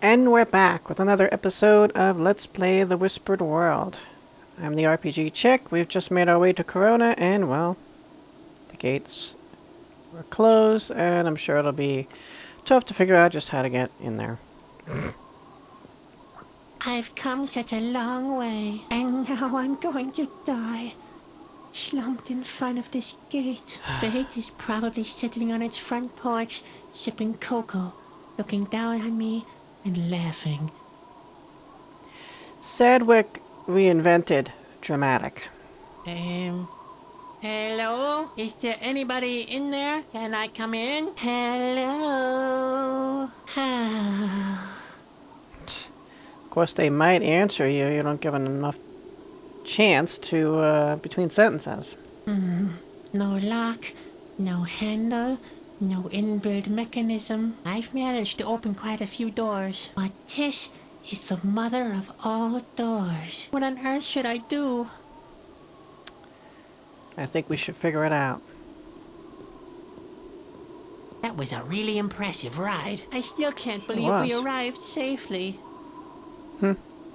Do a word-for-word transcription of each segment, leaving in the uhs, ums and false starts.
And we're back with another episode of Let's Play The Whispered World. I'm the R P G Chick. We've just made our way to Corona, and, well, the gates were closed, and I'm sure it'll be tough to figure out just how to get in there. I've come such a long way, and now I'm going to die. Slumped in front of this gate. Fate is probably sitting on its front porch, sipping cocoa, looking down on me, and laughing. Sedgwick reinvented dramatic. Um, hello? Is there anybody in there? Can I come in? Hello? Of course, they might answer you. You don't give them enough chance to, uh, between sentences. Mm, no lock, no handle, no inbuilt mechanism. I've managed to open quite a few doors, but this is the mother of all doors. What on earth should I do? I think we should figure it out. That was a really impressive ride. I still can't believe we arrived safely. Hmm.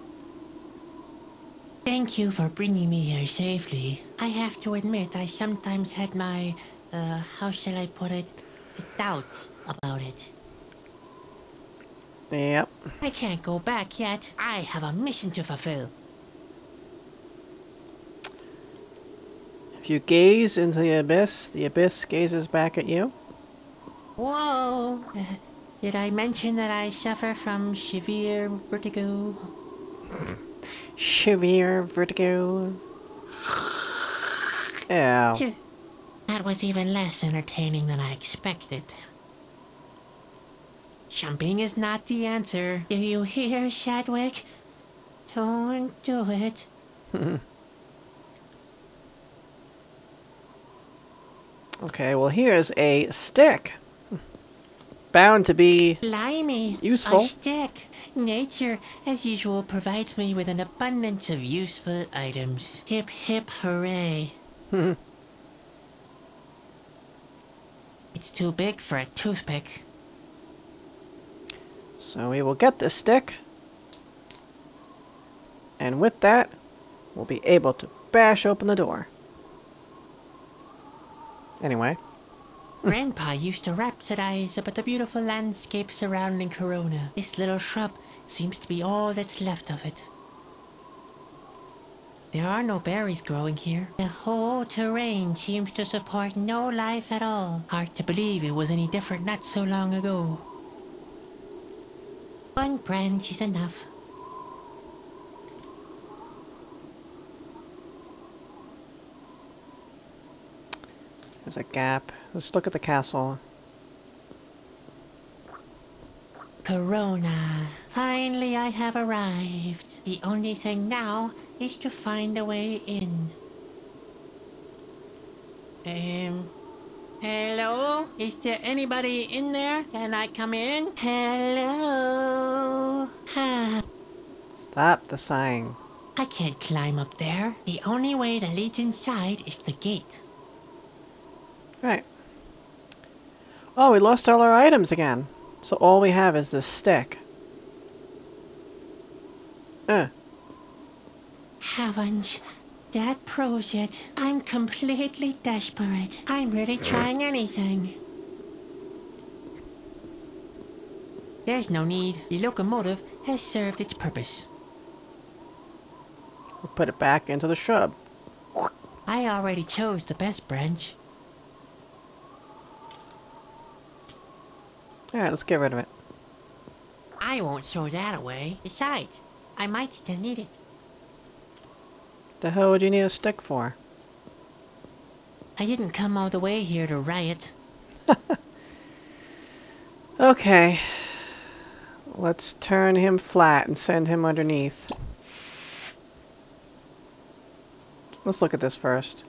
Thank you for bringing me here safely. I have to admit, I sometimes had my, uh, how shall I put it, doubts about it. Yep. I can't go back yet. I have a mission to fulfill. If you gaze into the abyss, the abyss gazes back at you. Whoa! Uh, did I mention that I suffer from severe vertigo? Severe vertigo. Yeah. That was even less entertaining than I expected. Jumping is not the answer. Do you hear, Sedgwick? Don't do it. Okay, well here's a stick. Bound to be Blimey, useful. A stick. Nature, as usual, provides me with an abundance of useful items. Hip hip hooray. It's too big for a toothpick. So we will get this stick. And with that, we'll be able to bash open the door. Anyway. Grandpa used to rhapsodize about the beautiful landscape surrounding Corona. This little shrub seems to be all that's left of it. There are no berries growing here. The whole terrain seems to support no life at all. Hard to believe it was any different not so long ago. One branch is enough. There's a gap. Let's look at the castle. Corona. Finally I have arrived. The only thing now is to find a way in. Um... Hello? Is there anybody in there? Can I come in? Hello? Stop the sighing. I can't climb up there. The only way that leads inside is the gate. Right. Oh, we lost all our items again. So all we have is this stick. Uh. Heavens. That proves it. I'm completely desperate. I'm really trying anything. There's no need. The locomotive has served its purpose. We'll put it back into the shrub. I already chose the best branch. Alright, let's get rid of it. I won't throw that away. Besides, I might still need it. The hell would you need a stick for? I didn't come all the way here to riot. Okay. Let's turn him flat and send him underneath. Let's look at this first.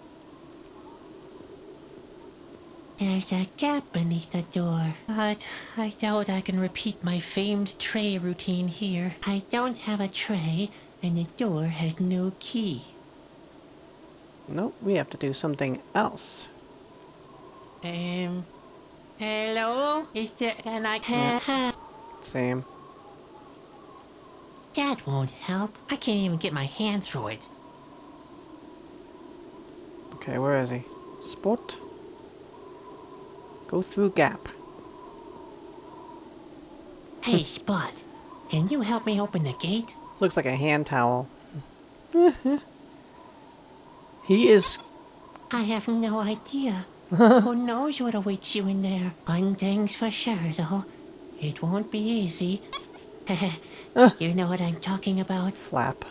There's a gap beneath the door, but I doubt I can repeat my famed tray routine here. I don't have a tray, and the door has no key. Nope, we have to do something else. Um, hello? Is there, can I, Yeah. Same. That won't help. I can't even get my hand through it. Okay, where is he? Spot. Go through gap. Hey, Spot. Can you help me open the gate? Looks like a hand towel. He is... I have no idea. Who knows what awaits you in there? One thing's for sure, though. It won't be easy. You know what I'm talking about. Flap.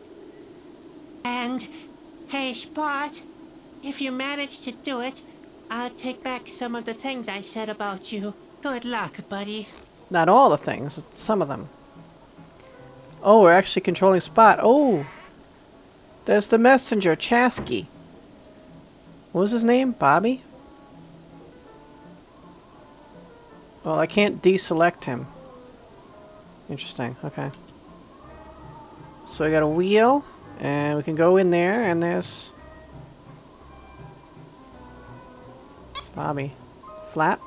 And, hey, Spot. If you manage to do it, I'll take back some of the things I said about you. Good luck, buddy. Not all the things, some of them. Oh, we're actually controlling Spot. Oh! There's the messenger, Chaski. What was his name? Bobby? Well, I can't deselect him. Interesting, okay. So I got a wheel, and we can go in there, and there's... Bobby. Flap.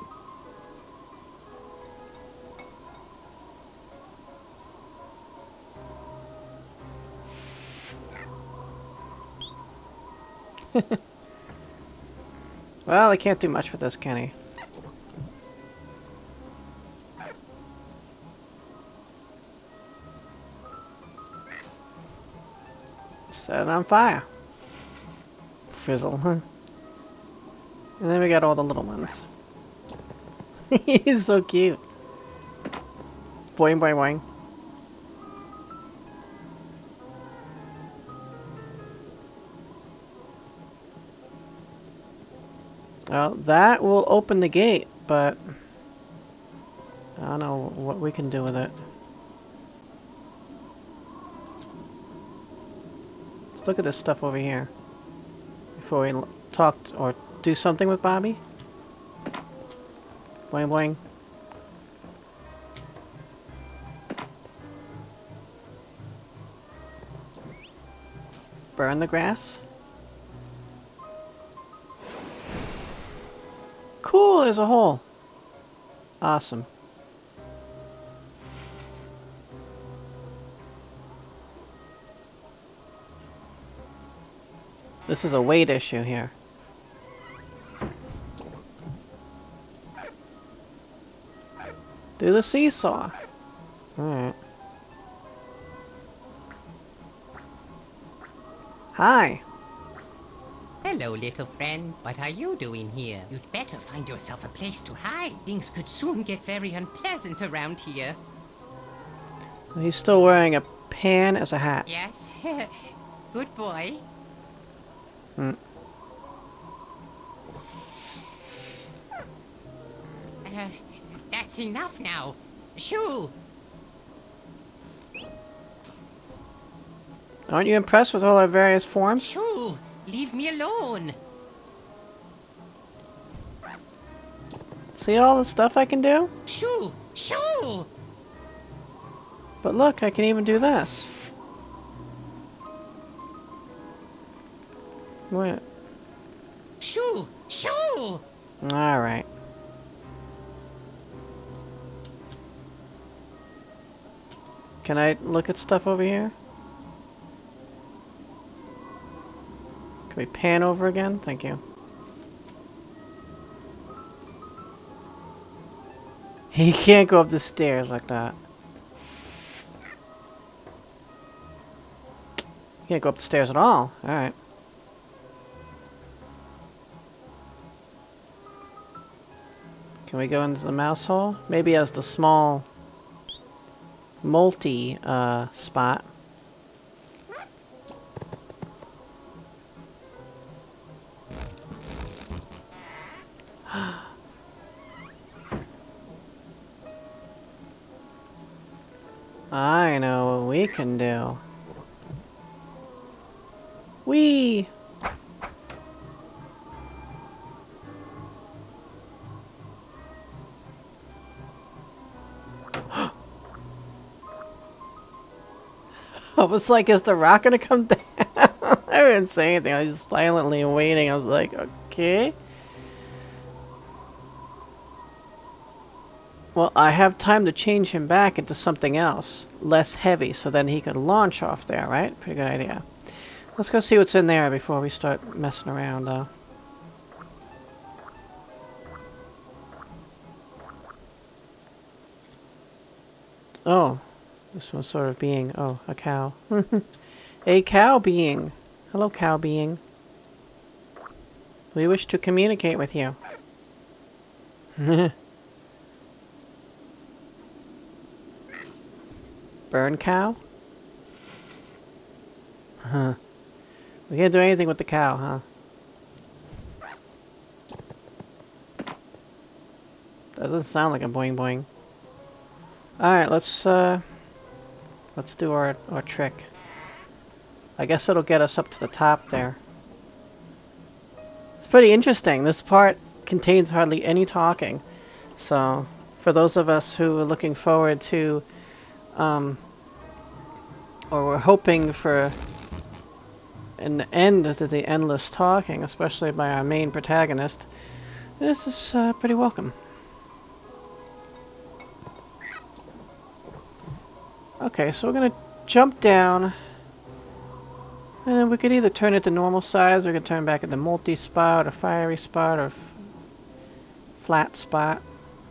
Well, I can't do much with this, can he? Set it on fire. Frizzle, huh? And then we got all the little ones. He's so cute. Boing, boing, boing. Well, that will open the gate, but I don't know what we can do with it. Let's look at this stuff over here before we talk or do something with Bobby. Boing, boing. Burn the grass. Cool, there's a hole. Awesome. This is a weight issue here. Do the seesaw. Alright. Hi. Hello, little friend. What are you doing here? You'd better find yourself a place to hide. Things could soon get very unpleasant around here. He's still wearing a pan as a hat. Yes? Good boy. Hmm. Uh, that's enough now. Shoo! Aren't you impressed with all our various forms? Shoo! Leave me alone. See all the stuff I can do? Shoo! Shoo! But look, I can even do this. What? Shoo! Shoo! Alright. Can I look at stuff over here? Can we pan over again? Thank you. He can't go up the stairs like that. He can't go up the stairs at all. Alright. Can we go into the mouse hole? Maybe as the small multi uh, spot. I know what we can do. Whee! I was like, is the rock gonna come down? I didn't say anything. I was just silently waiting. I was like, okay. Well, I have time to change him back into something else, less heavy, so then he could launch off there, right? Pretty good idea. Let's go see what's in there before we start messing around, though. Oh, this one sort of being. Oh, a cow. A cow being. Hello, cow being. We wish to communicate with you. Burn cow? Huh. We can't do anything with the cow, huh? Doesn't sound like a boing boing. Alright, let's uh let's do our our trick. I guess it'll get us up to the top there. It's pretty interesting. This part contains hardly any talking. So, for those of us who are looking forward to um or we're hoping for an end to the endless talking, especially by our main protagonist, this is uh, pretty welcome. Okay, so we're gonna jump down, and then we could either turn it to normal size, or we could turn back into multi-spot, or fiery spot, or f flat spot.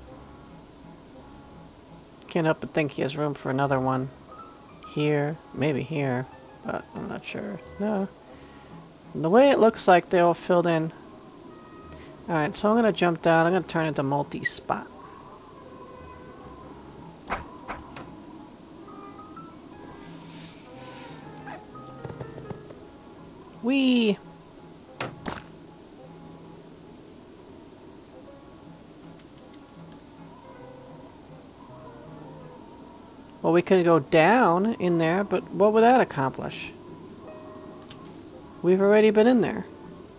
Can't help but think he has room for another one. Here, maybe here, but I'm not sure. No. The way it looks like they're all filled in. Alright, so I'm gonna jump down, I'm gonna turn it to multi-spot. Whee! Well, we could go down in there, but what would that accomplish? We've already been in there.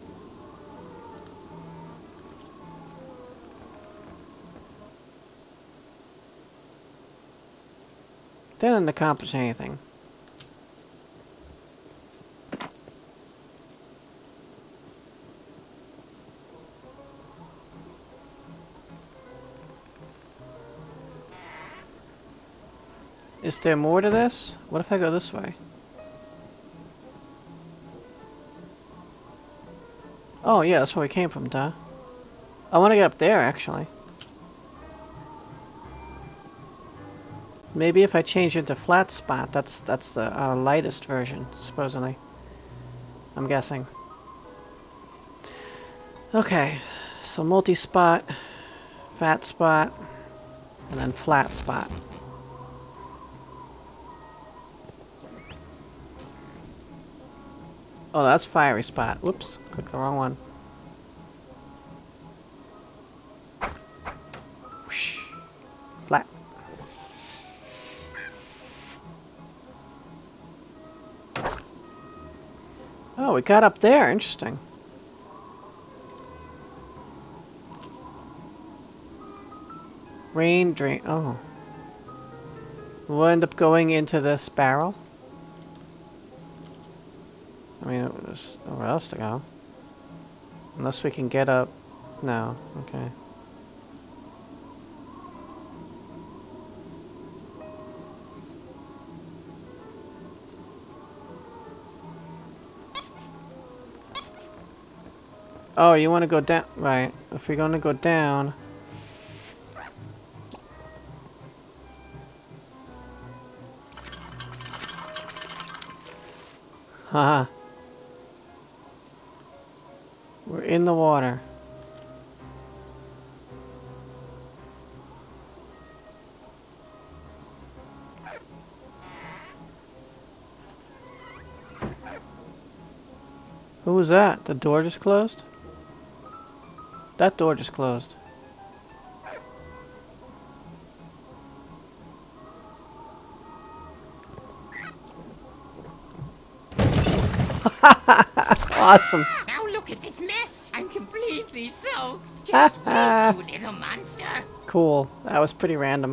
Didn't accomplish anything. Is there more to this? What if I go this way? Oh yeah, that's where we came from, duh. I want to get up there, actually. Maybe if I change it to flat spot, that's that's the uh, lightest version, supposedly. I'm guessing. Okay, so multi-spot, fat spot, and then flat spot. Oh, that's fiery spot. Whoops, clicked the wrong one. Whoosh. Flat. Oh, we got up there. Interesting. Rain drain. Oh. We'll end up going into this barrel. I mean, there's nowhere else to go. Unless we can get up. No. Okay. Oh, you want to go down? Right. If we're going to go down... Haha. We're in the water. Who was that? The door just closed? That door just closed. Awesome. Now look at this mess. I'm completely soaked. Just wait, you little monster. Cool. That was pretty random.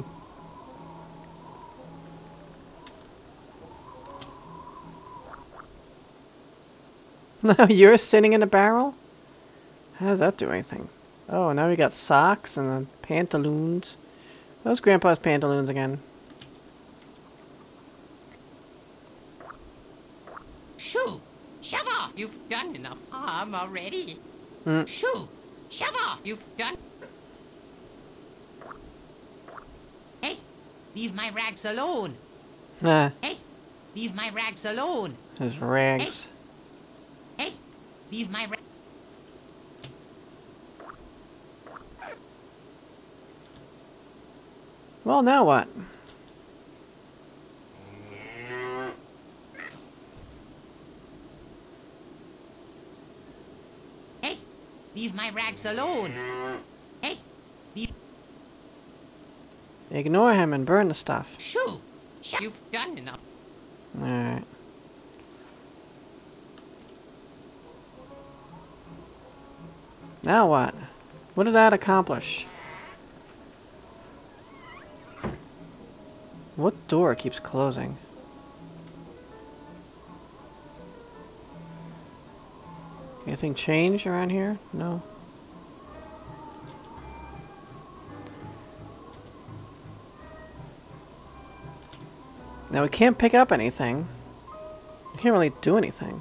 Now you're sitting in a barrel? How does that do anything? Oh, now we got socks and then pantaloons. Those Grandpa's pantaloons again. Shoo! Shove off! You've done enough harm already. Mm. Shoo! Shove off! You've done... Hey! Leave my rags alone! Ah, Hey! Leave my rags alone! his rags. Hey! Hey! Leave my rags... Well, now what? Hey! Leave my rags alone! Hey! Leave... Ignore him and burn the stuff. Shoo! Shoo! You've done enough. Alright. Now what? What did that accomplish? What door keeps closing? Anything change around here? No. Now we can't pick up anything. We can't really do anything.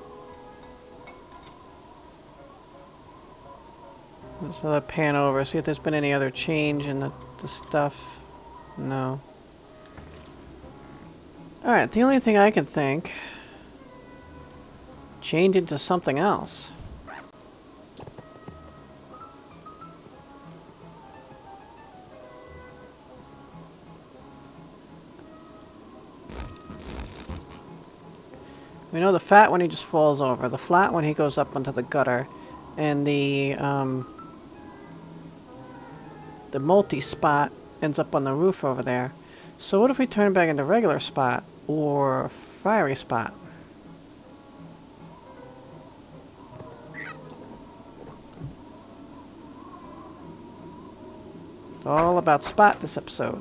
So let's pan over, see if there's been any other change in the, the stuff. No. Alright, the only thing I can think... change into something else. We know the fat one he just falls over, the flat one he goes up onto the gutter, and the um, the multi-spot ends up on the roof over there. So what if we turn it back into regular spot or fiery spot? It's all about spot this episode.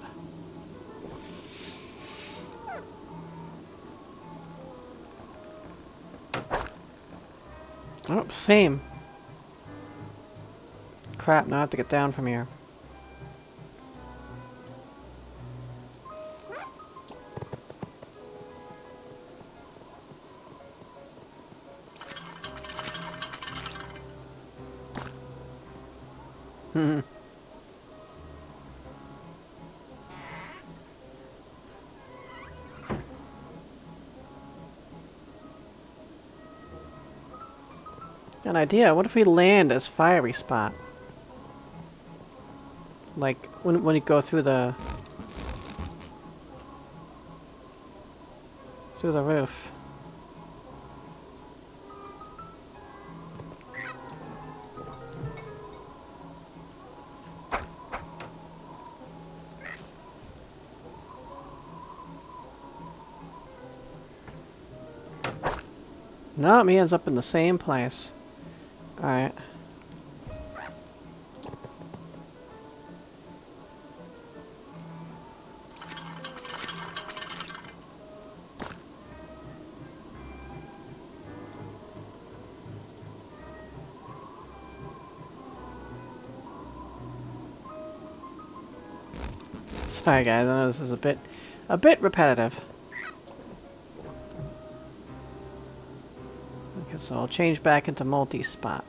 Oh, same. Crap, now I have to get down from here. Hmm. An idea. What if we land as fiery spot? Like when when you go through the through the roof. No, he ends up in the same place. Alright. Sorry guys, I know this is a bit a bit repetitive. Okay, so I'll change back into multi-spot.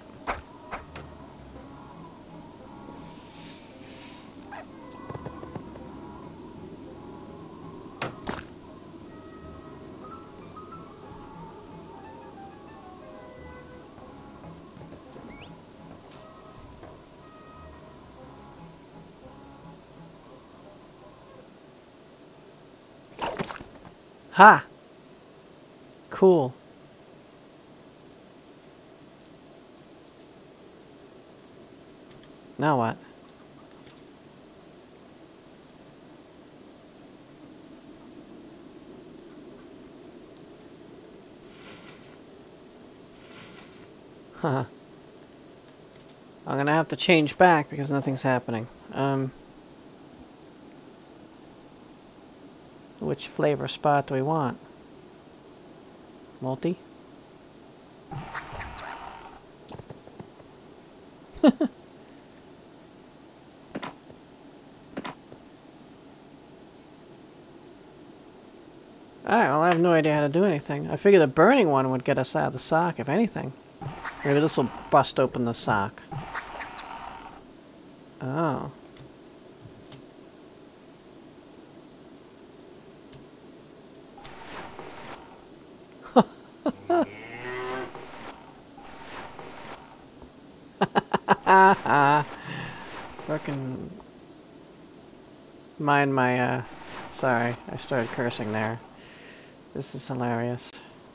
Ha! Cool. Now what? Huh. I'm gonna have to change back because nothing's happening. Um... Which flavor spot do we want? Multi? Alright, well I have no idea how to do anything. I figured the burning one would get us out of the sock, if anything. Maybe this will bust open the sock. Oh. Fucking mind my, uh, sorry, I started cursing there. This is hilarious.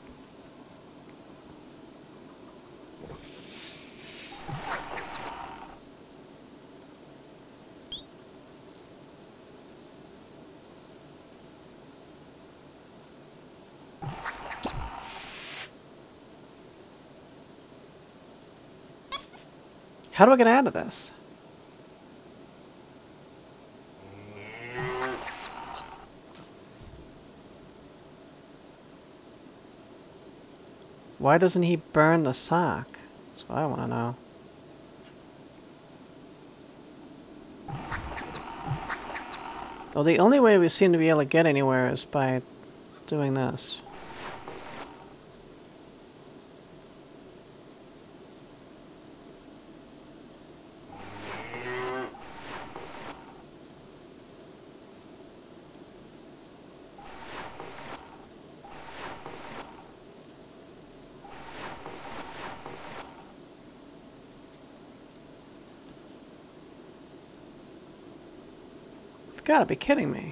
How do I get out of this? Why doesn't he burn the sock? That's what I want to know. Well, the only way we seem to be able to get anywhere is by doing this. You've got to be kidding me.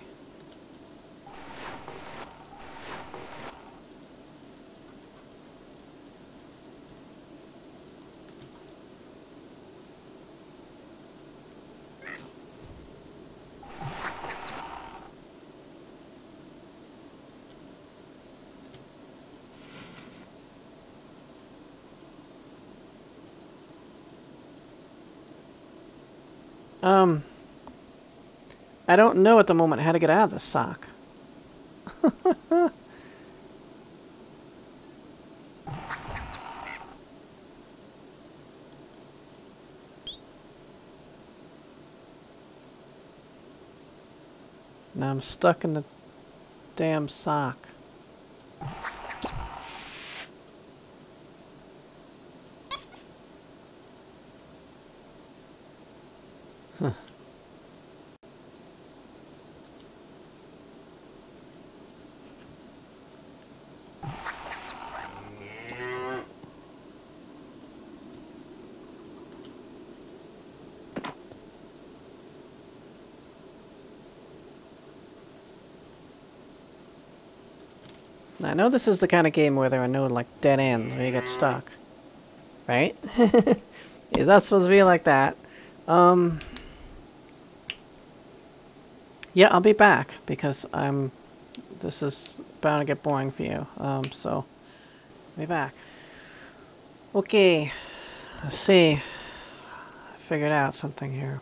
Um, I don't know at the moment how to get out of this sock. Now I'm stuck in the damn sock. Huh. Now, I know this is the kind of game where there are no, like, dead ends where you get stuck. Right? Is that supposed to be like that? Um... Yeah, I'll be back, because I'm... This is bound to get boring for you. Um, so... I'll be back. Okay. Let's see. I figured out something here.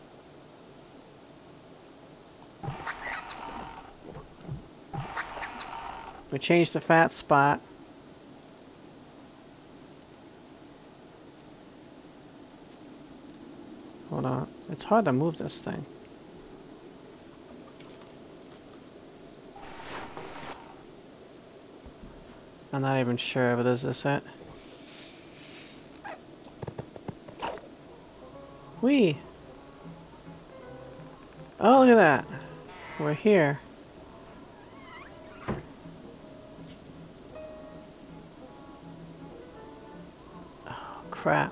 We changed the fat spot. Hold on. It's hard to move this thing. I'm not even sure, but is this it? Whee! Oh, look at that. We're here. Oh, crap.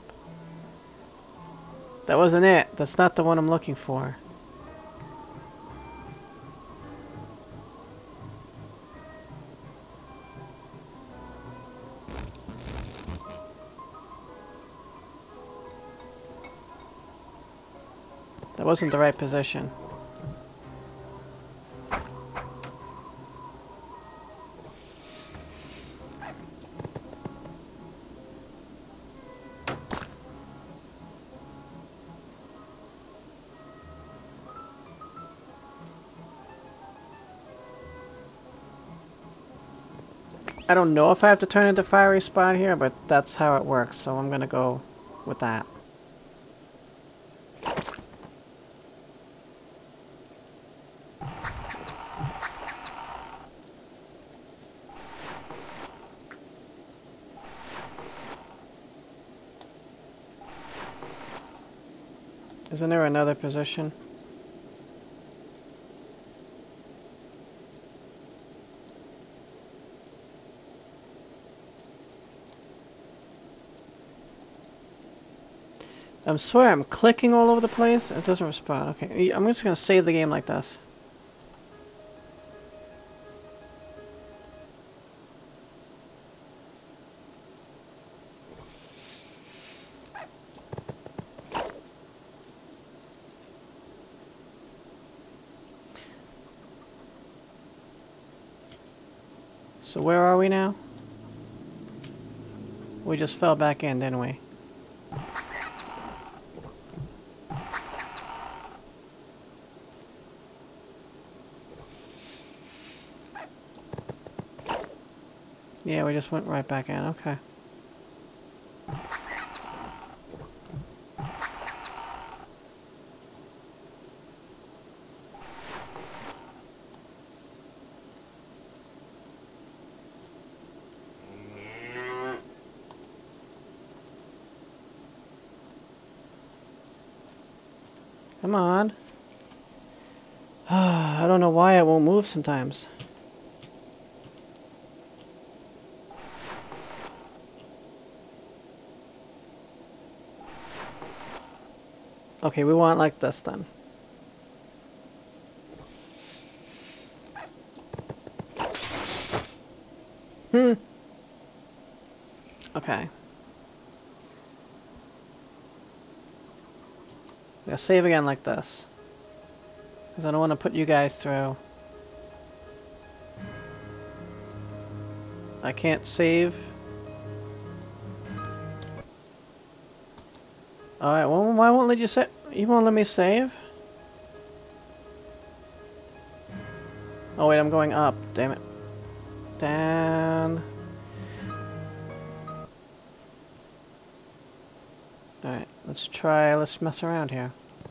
That wasn't it. That's not the one I'm looking for. That wasn't the right position. I don't know if I have to turn into fiery spot here, but that's how it works, so I'm gonna go with that. Isn't there another position? I swear I'm clicking all over the place. It doesn't respond. Okay, I'm just gonna save the game like this. So where are we now? We just fell back in, didn't we? Yeah, we just went right back in. Okay. Come on. I don't know why it won't move sometimes. Okay, we want it like this then. Hmm. Okay. Yeah, save again like this. Because I don't want to put you guys through. I can't save. Alright, well, why won't let you save? You won't let me save? Oh wait, I'm going up. Damn it. Down. Alright, let's try, let's mess around here.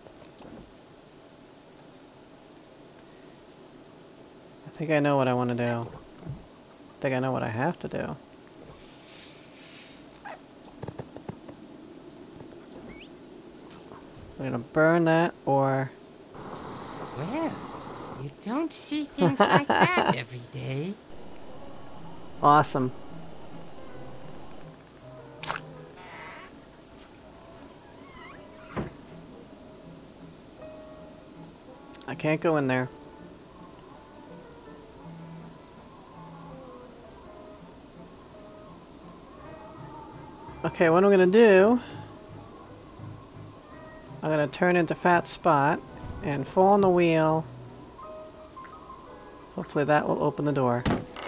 I think I know what I want to do. I think I know what I have to do. I'm gonna burn that, or... Well, you don't see things like that every day. Awesome. I can't go in there. Okay, what I'm gonna do... I'm gonna turn into Fat Spot and fall on the wheel. Hopefully that will open the door.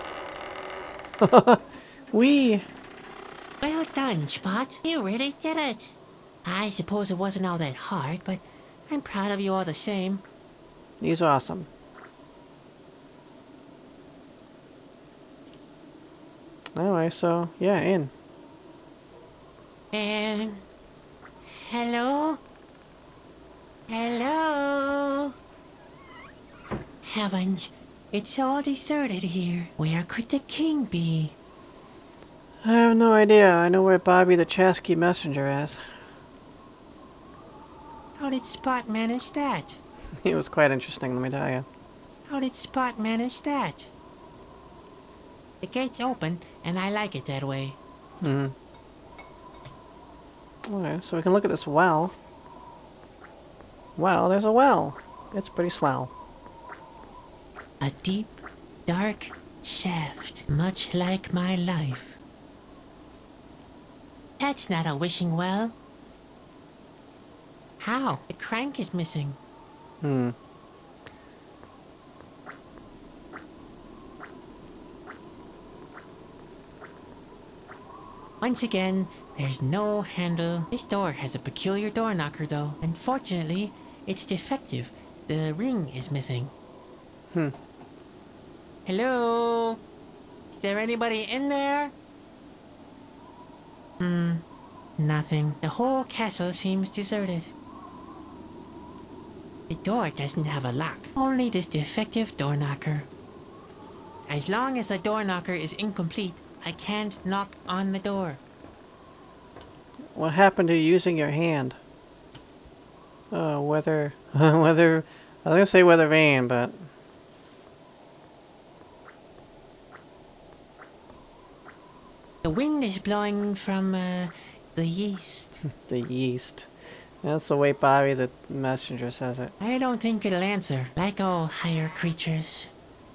Wee! Well done, Spot. You really did it. I suppose it wasn't all that hard, but I'm proud of you all the same. He's awesome. Anyway, so, yeah, in. And... hello? Hello? Heavens, it's all deserted here. Where could the king be? I have no idea. I know where Bobby the Chaski messenger is. How did Spot manage that? It was quite interesting, let me tell you. How did Spot manage that? The gate's open, and I like it that way. Mm-hmm. Okay, so we can look at this well. Well, there's a well. It's pretty swell. A deep, dark shaft, much like my life. That's not a wishing well. How? The crank is missing. Hmm. Once again, there's no handle. This door has a peculiar door knocker though. Unfortunately, it's defective. The ring is missing. Hmm. Hello? Is there anybody in there? Hmm. Nothing. The whole castle seems deserted. The door doesn't have a lock. Only this defective door knocker. As long as the door knocker is incomplete, I can't knock on the door. What happened to you using your hand? Uh, weather, weather, I was gonna say weather vane, but... The wind is blowing from, uh, the east. the yeast. That's the way Bobby the messenger says it. I don't think it'll answer, like all higher creatures.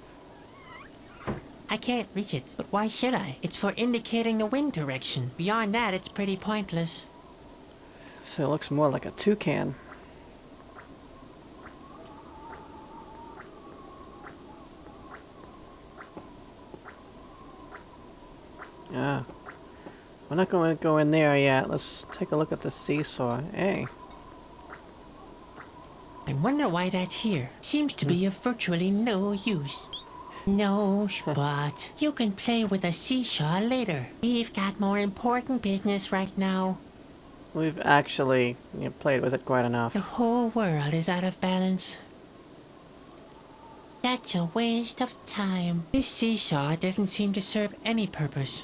I can't reach it, but why should I? It's for indicating the wind direction. Beyond that, it's pretty pointless. So it looks more like a toucan. Yeah. We're not going to go in there yet. Let's take a look at the seesaw. Hey. I wonder why that's here. Seems to be of virtually no use. No, Spot. You can play with a seesaw later. We've got more important business right now. We've actually you know, played with it quite enough. The whole world is out of balance. That's a waste of time. This seesaw doesn't seem to serve any purpose.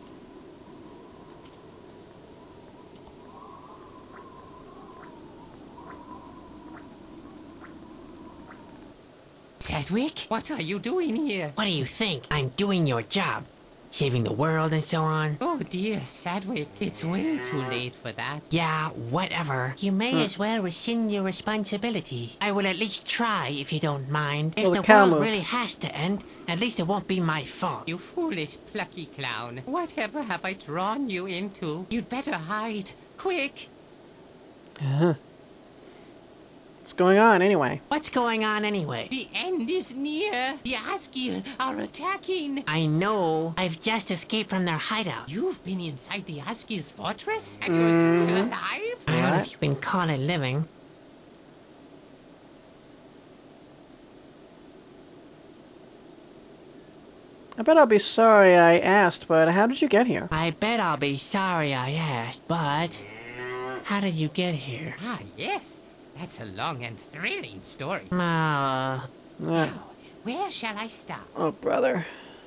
Sedgwick, what are you doing here? What do you think? I'm doing your job. Saving the world and so on. Oh dear, Sedgwick, it's way too late for that. Yeah, whatever. You may as well rescind your responsibility. I will at least try if you don't mind. If Well, the the cow world moved. really has to end, at least it won't be my fault. You foolish, plucky clown. Whatever have I drawn you into? You'd better hide. Quick! Uh-huh. What's going on anyway? What's going on anyway? The end is near. The Asgil are attacking. I know. I've just escaped from their hideout. You've been inside the Asgil's fortress? And you're still alive? Well, What? if you can call it living. I bet I'll be sorry I asked, but how did you get here? I bet I'll be sorry I asked, but... How did you get here? Ah, yes. That's a long and thrilling story. Uh... Yeah. Now, where shall I start? Oh, brother.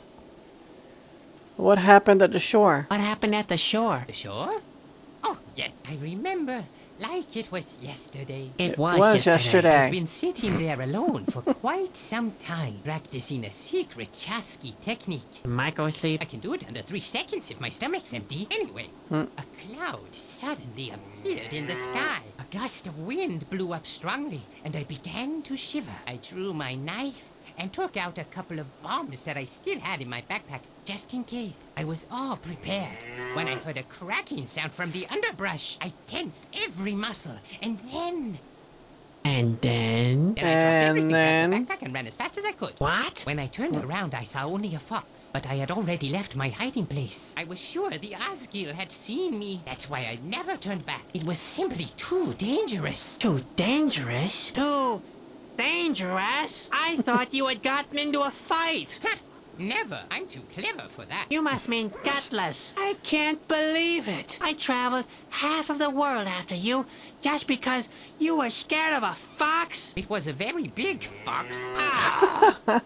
What happened at the shore? What happened at the shore? The shore? Oh, yes, I remember. Like it was yesterday. It was, was yesterday. I've been sitting there alone for quite some time, practicing a secret Chaski technique. Micro sleep? I can do it under three seconds if my stomach's empty. Anyway, Hmm. a cloud suddenly appeared in the sky. A gust of wind blew up strongly, and I began to shiver. I drew my knife and took out a couple of bombs that I still had in my backpack, just in case. I was all prepared when I heard a cracking sound from the underbrush. I tensed every muscle, and then... And then... Then I dropped And everything then- out of the backpack and ran as fast as I could. What? When I turned around, I saw only a fox, but I had already left my hiding place. I was sure the Asgil had seen me. That's why I never turned back. It was simply too dangerous. Too dangerous? Too dangerous? I thought you had gotten into a fight. Ha! Never. I'm too clever for that. You must mean gutless. I can't believe it. I traveled half of the world after you just because you were scared of a fox? It was a very big fox. Ah!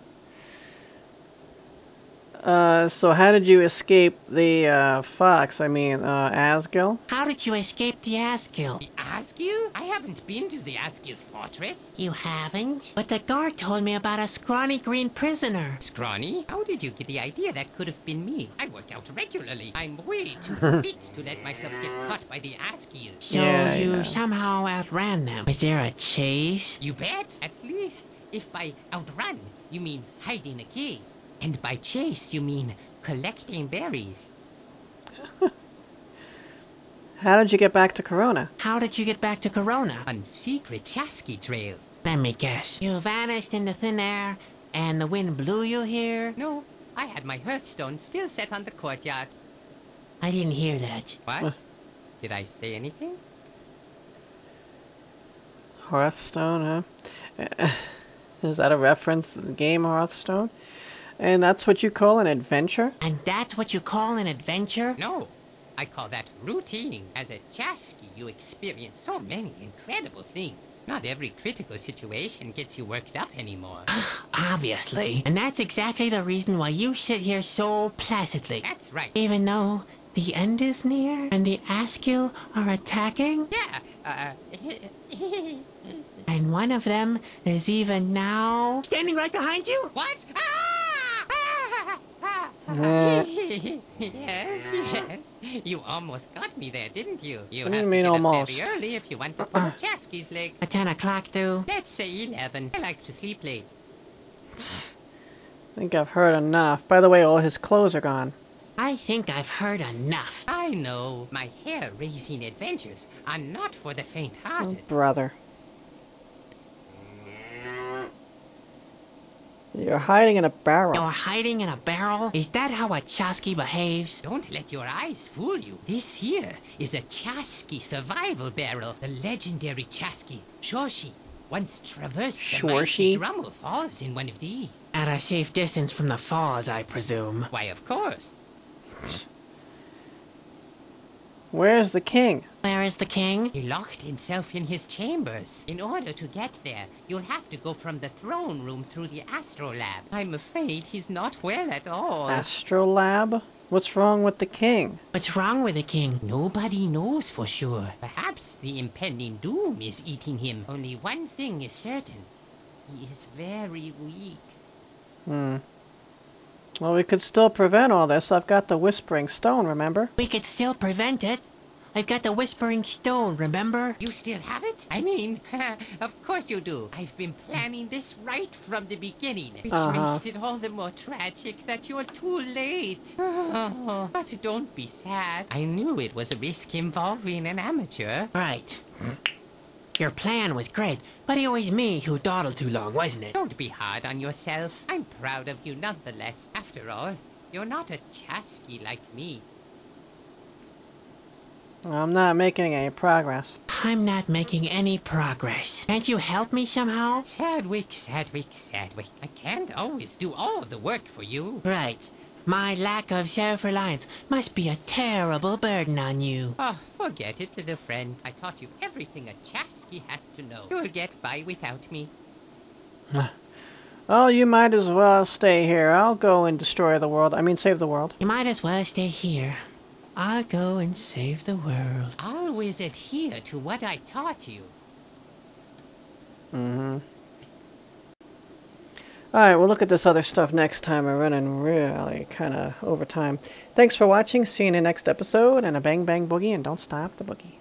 Uh, so how did you escape the, uh, fox? I mean, uh, Asgil? How did you escape the Asgil? The Asgil? I haven't been to the Asgil's fortress. You haven't? But the guard told me about a scrawny green prisoner. Scrawny? How did you get the idea that could have been me? I work out regularly. I'm way too fit to let myself get caught by the Asgil. So Yeah, you yeah. somehow outran them. Was there a chase? You bet. At least, if by outrun, you mean hide in a cave. And by chase, you mean collecting berries. How did you get back to Corona? How did you get back to Corona? On secret Chaski trails. Let me guess. You vanished into thin air, and the wind blew you here? No, I had my hearthstone still set on the courtyard. I didn't hear that. What? Did I say anything? Hearthstone, huh? Is that a reference to the game Hearthstone? And that's what you call an adventure? And that's what you call an adventure? No, I call that routine. As a Chaski, you experience so many incredible things. Not every critical situation gets you worked up anymore. Obviously. And that's exactly the reason why you sit here so placidly. That's right. Even though the end is near and the Asgil are attacking? Yeah, uh, And one of them is even now standing right behind you. What? Ah! Ah! Ah! Yeah. Yes, yes. You almost got me there, didn't you? You What do have you to mean get almost? up very early if you want to pull Chaski's leg. At ten o'clock, though. Let's say eleven. I like to sleep late. I think I've heard enough. By the way, all his clothes are gone. I think I've heard enough. I know my hair-raising adventures are not for the Oh, faint-hearted. brother. You're hiding in a barrel. You're hiding in a barrel? Is that how a Chaski behaves? Don't let your eyes fool you. This here is a Chaski survival barrel. The legendary Chaski, Chaski, once traversed the mighty Chaski? Drummel Falls in one of these. At a safe distance from the falls, I presume. Why, of course. Where's the king? Where is the king? He locked himself in his chambers. In order to get there, you'll have to go from the throne room through the astrolab. I'm afraid he's not well at all. Astrolab? What's wrong with the king? What's wrong with the king? Nobody knows for sure. Perhaps the impending doom is eating him. Only one thing is certain. He is very weak. Hmm. Well, we could still prevent all this. I've got the Whispering Stone, remember? We could still prevent it. I've got the Whispering Stone, remember? You still have it? I mean, of course you do. I've been planning this right from the beginning, which Uh-huh. makes it all the more tragic that you're too late. But don't be sad. I knew it was a risk involving an amateur. Right. Your plan was great, but it was me who dawdled too long, wasn't it? Don't be hard on yourself. I'm proud of you nonetheless. After all, you're not a Chaski like me. I'm not making any progress. I'm not making any progress. Can't you help me somehow? Sadwick, Sadwick, Sadwick. I can't always do all the work for you. Right. My lack of self-reliance must be a terrible burden on you. Oh, forget it, little friend. I taught you everything a Chaski has to know. You'll get by without me. Oh, you might as well stay here. I'll go and destroy the world. I mean, save the world. You might as well stay here. I'll go and save the world. Always adhere to what I taught you. Mm-hmm. Alright, we'll look at this other stuff next time. We're running really kind of over time. Thanks for watching. See you in the next episode. And a bang bang boogie. And don't stop the boogie.